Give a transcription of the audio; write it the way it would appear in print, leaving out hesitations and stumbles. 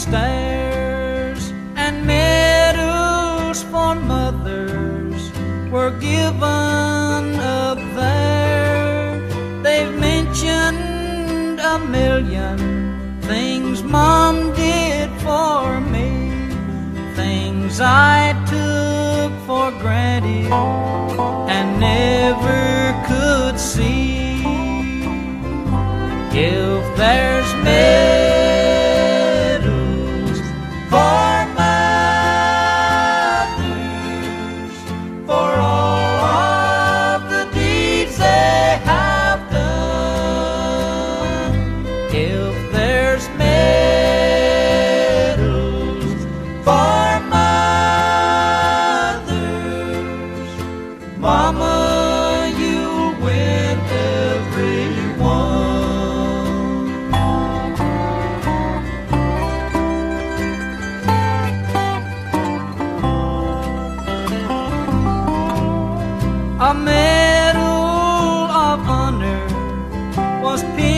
stairs, and medals for mothers were given up there. They've mentioned a million things Mom did for me, things I took for granted and never could see. If there's medals for mothers, for all of the deeds they have done, if there's medals for mothers, Mama, you'll win every one. A medal of honor was pinned